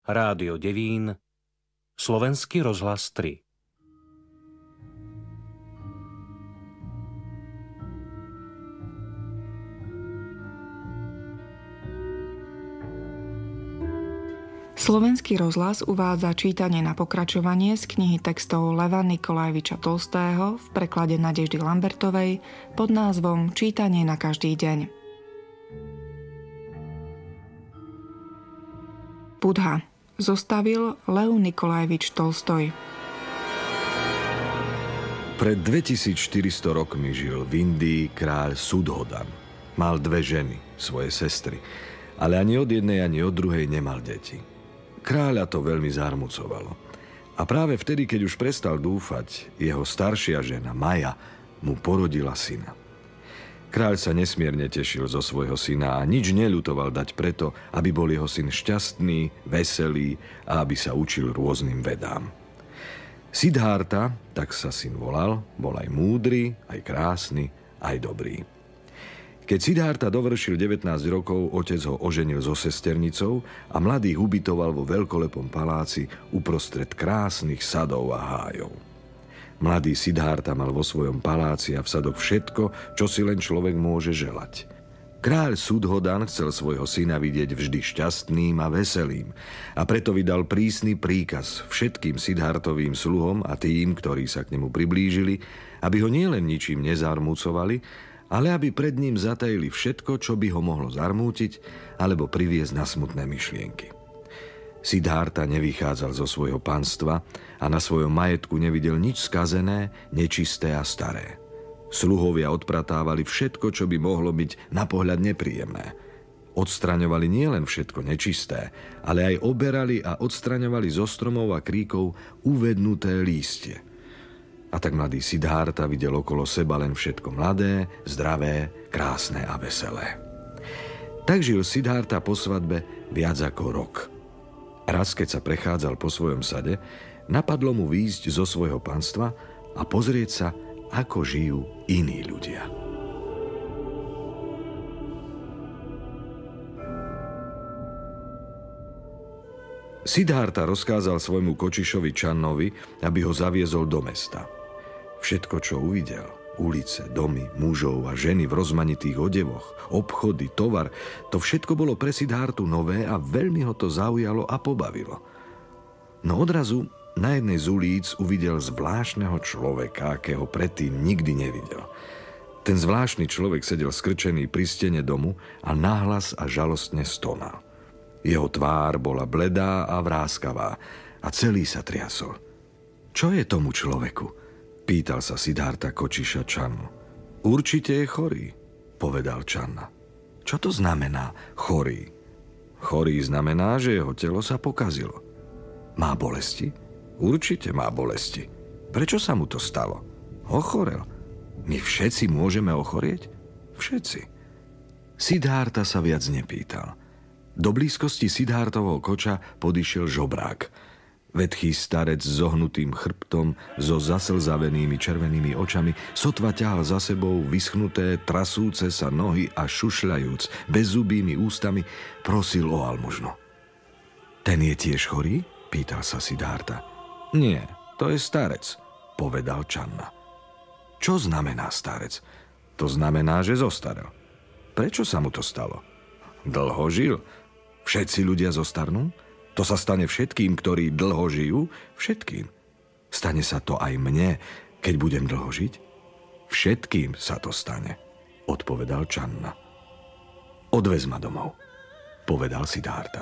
Rádio Devín, Slovenský rozhlas 3. Slovenský rozhlas uvádza čítanie na pokračovanie z knihy textov Leva Nikolajeviča Tolstého v preklade Nadeždy Lambertovej pod názvom Čítanie na každý deň. Budha zostavil Lev Nikolajevič Tolstoj. Pred 2400 rokmi žil v Indii kráľ Sudhodan. Mal 2 ženy, svoje sestry, ale ani od jednej, ani od druhej nemal deti. Kráľa to veľmi zarmucovalo. A práve vtedy, keď už prestal dúfať, jeho staršia žena Maja mu porodila syna. Kráľ sa nesmierne tešil zo svojho syna a nič neľutoval dať preto, aby bol jeho syn šťastný, veselý a aby sa učil rôznym vedám. Siddhartha, tak sa syn volal, bol aj múdry, aj krásny, aj dobrý. Keď Siddhartha dovršil 19 rokov, otec ho oženil so sesternicou a mladých ubytoval vo veľkolepom paláci uprostred krásnych sadov a hájov. Mladý Siddhartha mal vo svojom paláci a v sadoch všetko, čo si len človek môže želať. Kráľ Sudhodan chcel svojho syna vidieť vždy šťastným a veselým a preto vydal prísny príkaz všetkým Siddhartovým sluhom a tým, ktorí sa k nemu priblížili, aby ho nielen ničím nezarmúcovali, ale aby pred ním zatajili všetko, čo by ho mohlo zarmútiť alebo priviesť na smutné myšlienky. Siddhartha nevychádzal zo svojho panstva a na svojom majetku nevidel nič skazené, nečisté a staré. Sluhovia odpratávali všetko, čo by mohlo byť na pohľad nepríjemné. Odstraňovali nielen všetko nečisté, ale aj oberali a odstraňovali zo stromov a kríkov uvednuté lístie. A tak mladý Siddhartha videl okolo seba len všetko mladé, zdravé, krásne a veselé. Tak žil Siddhartha po svadbe viac ako rok. Raz, keď sa prechádzal po svojom sade, napadlo mu výjsť zo svojho panstva a pozrieť sa, ako žijú iní ľudia. Siddhartha rozkázal svojmu kočišovi Channovi, aby ho zaviezol do mesta. Všetko, čo uvidel, ulice, domy, mužov a ženy v rozmanitých odevoch, obchody, tovar, to všetko bolo pre Siddhartu nové a veľmi ho to zaujalo a pobavilo. No odrazu na jednej z ulic uvidel zvláštneho človeka, akého predtým nikdy nevidel. Ten zvláštny človek sedel skrčený pri stene domu a nahlas a žalostne stonal. Jeho tvár bola bledá a vráskavá a celý sa triasol. Čo je tomu človeku? Pýtal sa Siddhartha kočiša Channu. Určite je chorý, povedal Channa. Čo to znamená chorý? Chorý znamená, že jeho telo sa pokazilo. Má bolesti? Určite má bolesti. Prečo sa mu to stalo? Ochorel. My všetci môžeme ochorieť? Všetci. Siddhartha sa viac nepýtal. Do blízkosti Siddhartovho koča podišiel žobrák. Vetchý starec s zohnutým chrbtom, so zaslzavenými červenými očami, sotva ťahal za sebou vyschnuté, trasúce sa nohy a šušľajúc, bezzubými ústami, prosil o almužnu. Ten je tiež chorý? Pýtal sa Siddhartha. Nie, to je starec, povedal Channa. Čo znamená starec? To znamená, že zostarel. Prečo sa mu to stalo? Dlho žil. Všetci ľudia zostarnú? To sa stane všetkým, ktorí dlho žijú? Všetkým. Stane sa to aj mne, keď budem dlho žiť? Všetkým sa to stane, odpovedal Channa. Odvez ma domov, povedal Siddhartha.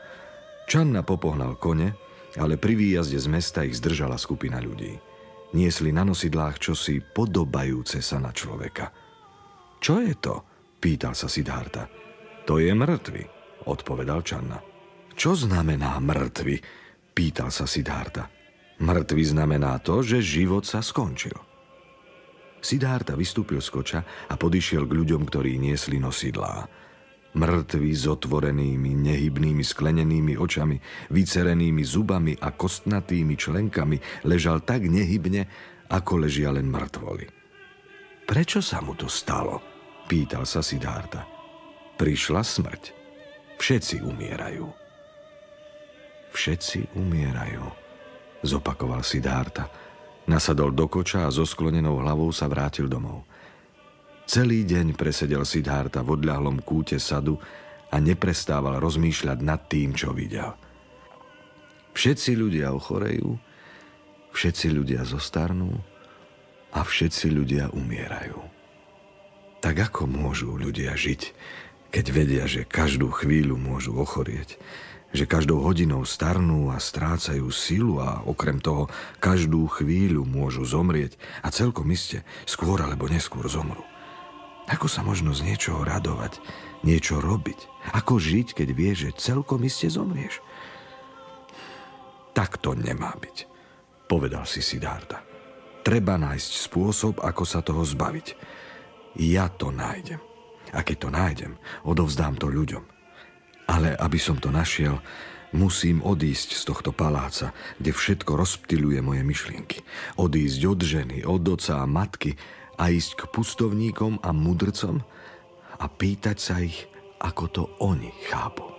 Channa popohnal kone, ale pri výjazde z mesta ich zdržala skupina ľudí. Niesli na nosidlách čosi podobajúce sa na človeka. Čo je to? Pýtal sa Siddhartha. To je mŕtvy, odpovedal Channa. Čo znamená mŕtvy? Pýtal sa Siddhartha. Mŕtvy znamená to, že život sa skončil. Siddhartha vystúpil z koča a podišiel k ľuďom, ktorí niesli nosidlá. Mŕtvy s otvorenými, nehybnými, sklenenými očami, vycerenými zubami a kostnatými členkami ležal tak nehybne, ako ležia len mŕtvoly. Prečo sa mu to stalo? Pýtal sa Siddhartha. Prišla smrť. Všetci umierajú. všetci umierajú, zopakoval Siddharta. Nasadol do koča a so sklonenou hlavou sa vrátil domov. Celý deň presedel Siddharta v odľahlom kúte sadu a neprestával rozmýšľať nad tým, čo videl. Všetci ľudia ochorejú, všetci ľudia zostarnú a všetci ľudia umierajú. Tak ako môžu ľudia žiť, keď vedia, že každú chvíľu môžu ochorieť, že každou hodinou starnú a strácajú silu a okrem toho každú chvíľu môžu zomrieť a celkom iste skôr alebo neskôr zomru. Ako sa možno z niečoho radovať, niečo robiť? Ako žiť, keď vieš, že celkom iste zomrieš? Tak to nemá byť, povedal si Siddharta. Treba nájsť spôsob, ako sa toho zbaviť. Ja to nájdem. A keď to nájdem, odovzdám to ľuďom. Ale aby som to našiel, musím odísť z tohto paláca, kde všetko rozptyluje moje myšlienky. Odísť od ženy, od otca a matky a ísť k pustovníkom a mudrcom a pýtať sa ich, ako to oni chápu.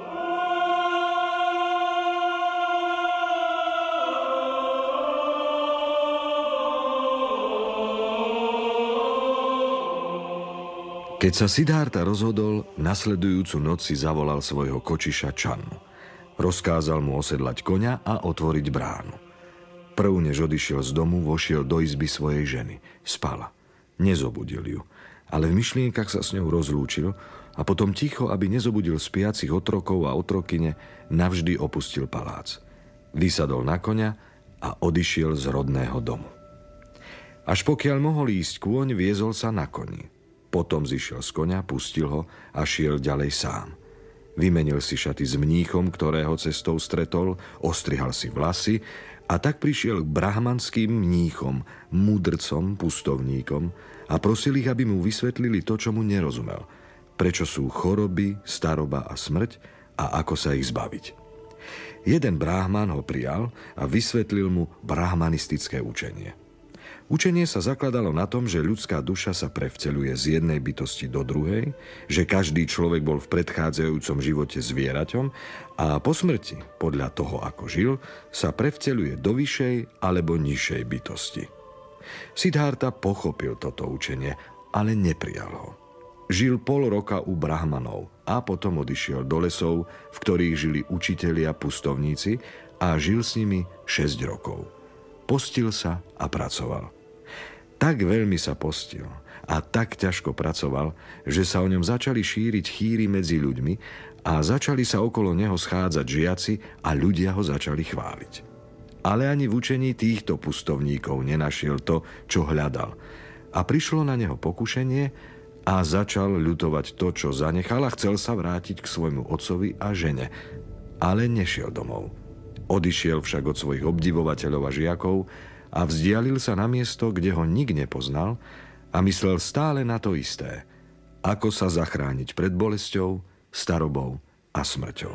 Keď sa Siddharta rozhodol, nasledujúcu noc si zavolal svojho kočiša Channu. Rozkázal mu osedlať koňa a otvoriť bránu. Prv, než odišiel z domu, vošiel do izby svojej ženy. Spala. Nezobudil ju, ale v myšlienkach sa s ňou rozlúčil a potom ticho, aby nezobudil spiacich otrokov a otrokyne, navždy opustil palác. Vysadol na koňa a odišiel z rodného domu. Až pokiaľ mohol ísť kôň, viezol sa na koni. Potom zišiel z koňa, pustil ho a šiel ďalej sám. Vymenil si šaty s mníchom, ktorého cestou stretol, ostrihal si vlasy a tak prišiel k brahmanským mníchom, mudrcom, pustovníkom a prosil ich, aby mu vysvetlili to, čo mu nerozumel. Prečo sú choroby, staroba a smrť a ako sa ich zbaviť. Jeden brahman ho prijal a vysvetlil mu brahmanistické učenie. Učenie sa zakladalo na tom, že ľudská duša sa prevteľuje z jednej bytosti do druhej, že každý človek bol v predchádzajúcom živote zvieraťom a po smrti, podľa toho, ako žil, sa prevteľuje do vyššej alebo nižšej bytosti. Siddharta pochopil toto učenie, ale neprijal ho. Žil pol roka u brahmanov a potom odišiel do lesov, v ktorých žili učitelia pustovníci a žil s nimi 6 rokov. Postil sa a pracoval. Tak veľmi sa postil a tak ťažko pracoval, že sa o ňom začali šíriť chýry medzi ľuďmi a začali sa okolo neho schádzať žiaci a ľudia ho začali chváliť. Ale ani v učení týchto pustovníkov nenašiel to, čo hľadal. A prišlo na neho pokušenie a začal ľutovať to, čo zanechal a chcel sa vrátiť k svojmu otcovi a žene. Ale nešiel domov. Odišiel však od svojich obdivovateľov a žiakov a vzdialil sa na miesto, kde ho nik nepoznal a myslel stále na to isté. Ako sa zachrániť pred bolesťou, starobou a smrťou.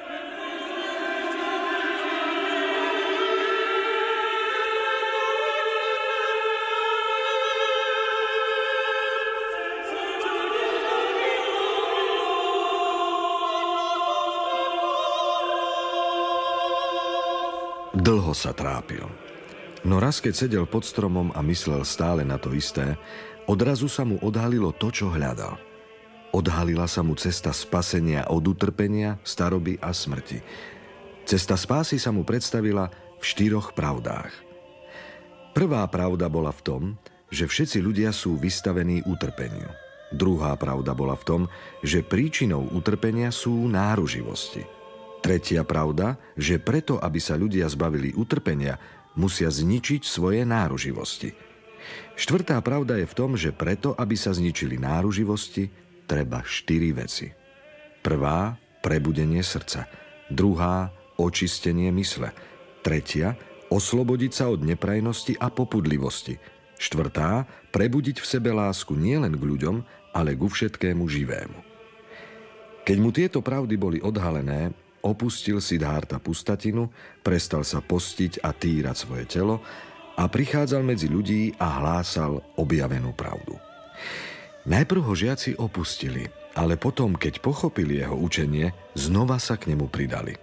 Dlho sa trápil. No raz, keď sedel pod stromom a myslel stále na to isté, odrazu sa mu odhalilo to, čo hľadal. Odhalila sa mu cesta spasenia od utrpenia, staroby a smrti. Cesta spásy sa mu predstavila v 4 pravdách. Prvá pravda bola v tom, že všetci ľudia sú vystavení utrpeniu. Druhá pravda bola v tom, že príčinou utrpenia sú náruživosti. Tretia pravda, že preto, aby sa ľudia zbavili utrpenia, musia zničiť svoje náruživosti. Štvrtá pravda je v tom, že preto, aby sa zničili náruživosti, treba 4 veci. Prvá, prebudenie srdca. Druhá, očistenie mysle. Tretia, oslobodiť sa od neprajnosti a popudlivosti. Štvrtá, prebudiť v sebe lásku nielen k ľuďom, ale ku všetkému živému. Keď mu tieto pravdy boli odhalené, opustil Siddharta pustatinu, prestal sa postiť a týrať svoje telo a prichádzal medzi ľudí a hlásal objavenú pravdu. Najprv ho žiaci opustili, ale potom, keď pochopili jeho učenie, znova sa k nemu pridali.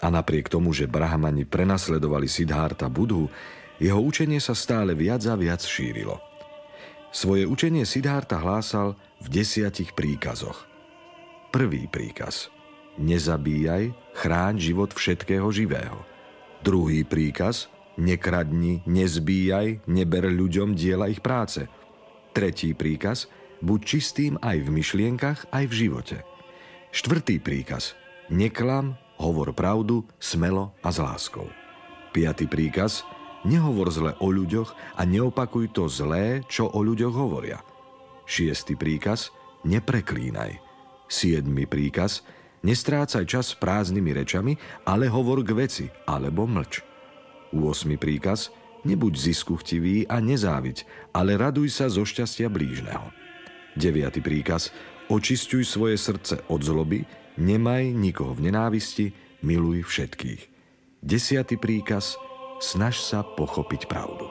A napriek tomu, že brahmani prenasledovali Siddhárta Budhu, jeho učenie sa stále viac a viac šírilo. Svoje učenie Siddhárta hlásal v 10 príkazoch. Prvý príkaz. Nezabíjaj, chráň život všetkého živého. Druhý príkaz. Nekradni, nezbíjaj, neber ľuďom diela ich práce. Tretí príkaz. Buď čistým aj v myšlienkach, aj v živote. Štvrtý príkaz. Neklam, hovor pravdu, smelo a s láskou. Piatý príkaz. Nehovor zle o ľuďoch a neopakuj to zlé, čo o ľuďoch hovoria. Šiestý príkaz. Nepreklínaj. Siedmy príkaz. Nestrácaj čas prázdnymi rečami, ale hovor k veci, alebo mlč. 8. príkaz. Nebuď ziskuchtivý a nezáviď, ale raduj sa zo šťastia blížneho. 9. príkaz. Očisťuj svoje srdce od zloby, nemaj nikoho v nenávisti, miluj všetkých. 10. príkaz. Snaž sa pochopiť pravdu.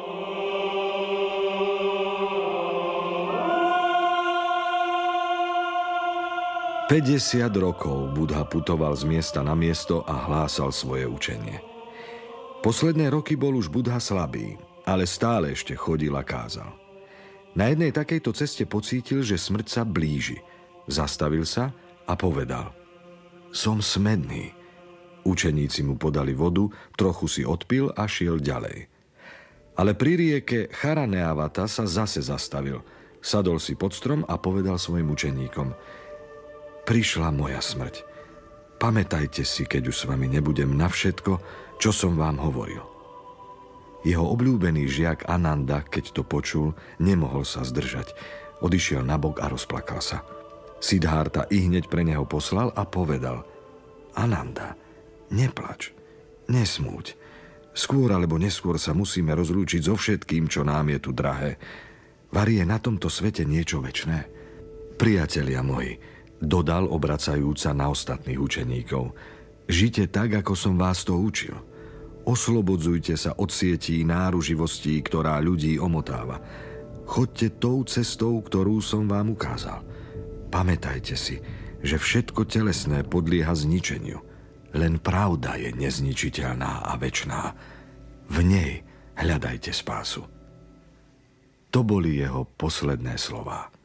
Päťdesiat rokov Buddha putoval z miesta na miesto a hlásal svoje učenie. Posledné roky bol už Buddha slabý, ale stále ešte chodil a kázal. Na jednej takejto ceste pocítil, že smrť sa blíži. Zastavil sa a povedal: Som smedný. Učeníci mu podali vodu, trochu si odpil a šiel ďalej. Ale pri rieke Charaneavata sa zase zastavil. Sadol si pod strom a povedal svojim učeníkom: Prišla moja smrť. Pamätajte si, keď už s vami nebudem, na všetko, čo som vám hovoril. Jeho obľúbený žiak Ananda, keď to počul, nemohol sa zdržať. Odišiel nabok a rozplakal sa. Siddhárta ihneď pre neho poslal a povedal: Ananda, neplač, nesmúť. Skôr alebo neskôr sa musíme rozlúčiť so všetkým, čo nám je tu drahé. Vari je na tomto svete niečo večné. Priatelia moji, dodal obracajúca na ostatných učeníkov, žite tak, ako som vás to učil. Oslobodzujte sa od sietí náruživostí, ktorá ľudí omotáva. Choďte tou cestou, ktorú som vám ukázal. Pamätajte si, že všetko telesné podlieha zničeniu. Len pravda je nezničiteľná a večná. V nej hľadajte spásu. To boli jeho posledné slová.